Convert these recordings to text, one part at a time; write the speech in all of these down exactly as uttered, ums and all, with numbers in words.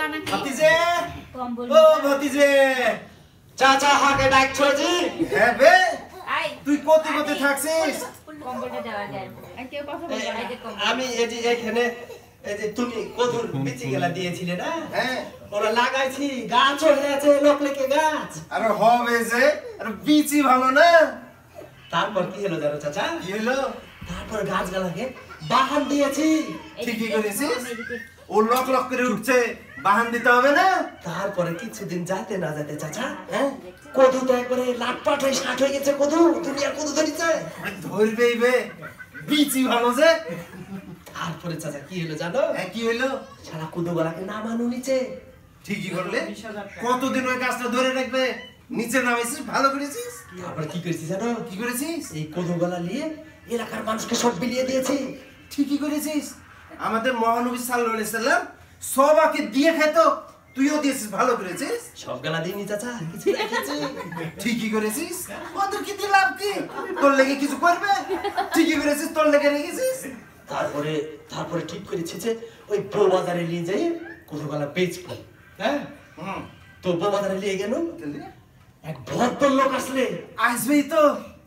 भतीजे ओ भतीजे चाचा हाके डाकছো জি হ্যাঁ বে তুই কত কত থাকছিস কম্পিউটার দেওয়া যায় আর কেউ কথা বলবে না আমি এই যে এখানে এই যে তুমি কদুর বিচি গেলা দিয়েছিলে না হ্যাঁ ওরা লাগাইছি গাছ হয়েছে লোকলেকে গাছ আরে হবে যে আরে বিচি ভালো না তারপর কি হলো জানো চাচা কি হলো তারপর গাছগুলোকে বাহান দিয়েছি ঠিকই করেছিস ও লক লক করে উঠছে বাহান দিতে হবে না তারপরে কিছুদিন যাইতে না যাইতে চাচা হ্যাঁ কদু তো একবারে লাটপাট হয়ে ষাট হয়ে গেছে কদু তুমি আর কদু ধরিছে ধরবেই বে বিচি ভালো যে তারপরে চাচা কি হলো জানো হ্যাঁ কি হলো সারা কদু গলাকে নামানো নিচে ঠিকই করলে কতদিন ওই গাছটা ধরে রাখবে নিচে নামাইছিস ভালো করেছিস তারপর কি করেছিস জানো কি করেছিস এই কদু গলা নিয়ে এলাকার মানুষকে সব বিলিয়ে দিয়েছি ঠিকই করেছিস আমাদের মহানবী সাল্লাল্লাহু আলাইহি সাল্লাম সবাইকে দিয়ে খেতো তুইও দিয়েছিস ভালো করেছিস সব গলা দিইনি চাচা কিছু রেখেছি ঠিকই করেছিস ওদের কি দিয়ে লাভ কি তোর লেগে কিছু করবে ঠিকই করেছিস তোর লেগে রেখেছিস তারপরে তারপরে ঠিক করেছি যে ওই বউ বাজারে নিয়ে যাই কদু গলা বেচবো হ্যাঁ হুম তো বউ বাজারে নিয়ে গেল এক ভদ্রলোক আসলে আসবেই তো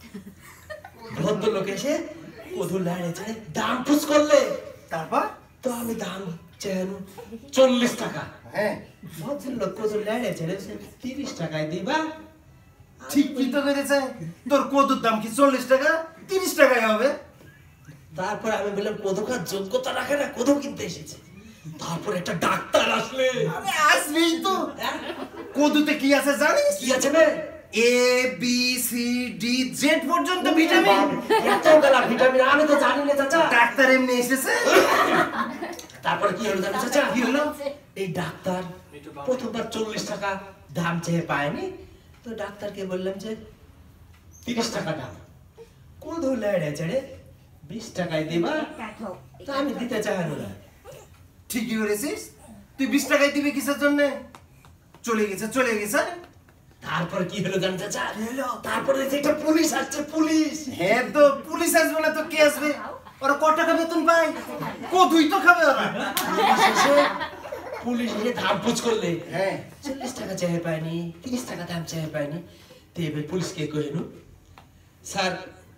ভদ্রলোক এসে কদু লাড়েছে দাম ফুস করলে তারপর তো আমি দাম চেন চল্লিশ টাকা হ্যাঁ ভদ্রলোক কদু লাড়েছে তিরিশ টাকায় দিবা ঠিক কি তো করেছে তোর কদুর দাম কি চল্লিশ টাকা তিরিশ টাকায় হবে তারপর আমি বললাম কদু কার যোগ্যতা রাখে না কদু কিনতে এসেছে তারপর একটা ডাক্তার আসলে আরে আসবেই তো কদুতে কি আছে জানিস কি আছে রে A B C D Z পর্যন্ত ভিটামিন এত গলা ভিটামিন আমি তো জানি না চাচা ডাক্তার এমনি এসেছে তারপর কি হলো জানো চাচা কি হলো এই ডাক্তার প্রথমবার চল্লিশ টাকা দাম চেয়ে পায়নি তো ডাক্তারকে বললাম যে তিরিশ টাকা দাম কদু লেড়েছে রে বিশ টাকায় দিবা তো আমি দিতে চাইলো না ঠিকই করেছিস তুই বিশ টাকায় দিবি কিসের জন্য চলে গেছে চলে গেছে তারপর কি হলো জানো চাচা তারপরে দেখছি একটা পুলিশ আসছে পুলিশ হ্যাঁ তো পুলিশ আসবে না তো কে আসবে ওরা কত টাকা বেতন পায় কদুই তো খাবে ওরা পুলিশ এসে পুলিশ এসে দাম পুছ করলে হ্যাঁ চল্লিশ টাকা চেয়ে পায়নি তিরিশ টাকা দাম চেয়ে পায়নি তো এবার পুলিশকে কহিনু স্যার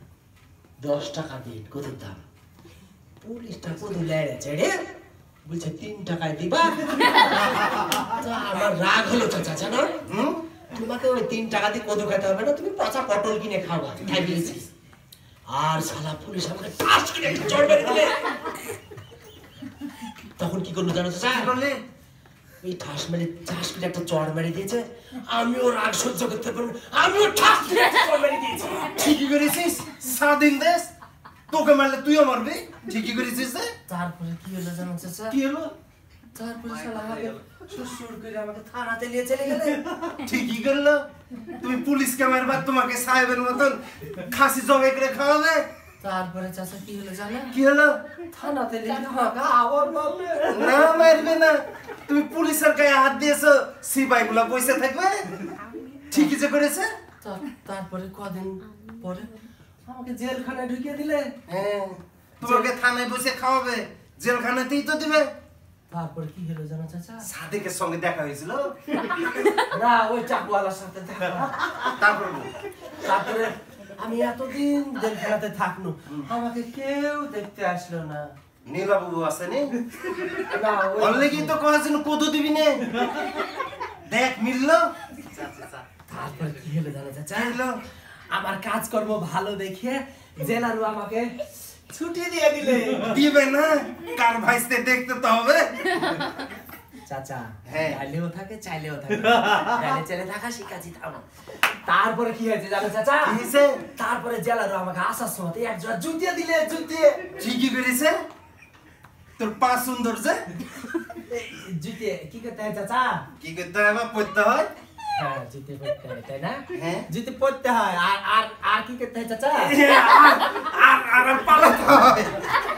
দশ টাকা দিন কদুর দাম পুলিশটা কদু লেড়েছে রে বলছে তিন টাকায় দিবা তো আমার রাগ হলো চাচা জানো হুম তোমাকে ওই তিন টাকা দিয়ে কদু খেতে হবে না তুমি পচা পটল কিনে খাওয়া খাই দিয়েছি আর শালা পুলিশ আমাকে টাস করে একটা চড় মেরে দিলে তখন কি করলো জানো চাচা কি করলে এই ঠাস মেরে চাষ করে একটা চড় মেরে দিয়েছে আমিও রাগ সহ্য করতে পারবো আমিও ঠাস করে একটা চড় মেরে দিয়েছি ঠিকই করেছিস স্বাধীন দেশ তোকে মারলে তুইও মারবি ঠিকই করেছিস রে তারপরে কি হলো জানো চাচা কি হলো তারপরে শালা আমাকে সুসুর করে আমাকে থানাতে নিয়ে চলে গেলে ঠিকই করলো তুমি পুলিশকে মারবা তোমাকে সাহেবের মতন খাসি জবাই করে খাওয়াবে তারপরে চাচা কি হলো জানো কি হলো থানাতে নিয়ে আমাকে আবার মারলে না মারবে না তুমি পুলিশের গায়ে হাত দিয়েছো সিপাই গুলা পয়সা থাকবে ঠিকই যে করেছে তারপরে কদিন পরে আমাকে জেলখানায় ঢুকিয়ে দিলে হ্যাঁ তোমাকে থানায় বসে খাওয়াবে জেলখানাতেই তো দিবে তারপর কি হলো জানো চাচা সাদিকের সঙ্গে দেখা হয়েছিল না ওই চাকুওয়ালার সাথে দেখা তারপর তারপরে আমি এতদিন জেলখানাতে থাকলো আমাকে কেউ দেখতে আসলো না নীলাবাবু আসেনি না অলরেডি তো কয়েছেন কত দিবি নে দেখ মিললো তারপর কি হলো জানো চাচা মিললো আমার কাজকর্ম ভালো দেখে জেলারু আমাকে ছুটি দিয়ে দিলে দিবে না কার ভাইসতে দেখতে তো হবে চাচা হ্যাঁ চাইলেও থাকে চাইলেও থাকে চাইলে চাইলে থাকা শিখাচ্ছি থামো তারপরে কি হয়েছে জানো চাচা কি হয়েছে তারপরে জেলারু আমাকে আসার সময় এক জোড়া জুতিয়ে দিলে জুতিয়ে ঠিকই করেছে তোর পা সুন্দর যে জুতিয়ে কি করতে হয় চাচা কি করতে হয় বা পড়তে হয় হ্যাঁ জুতি পড়তে হয় তাই না হ্যাঁ জুতি পড়তে হয় আর আর আর কি করতে হয় চাচা আর আর পালাতে হয়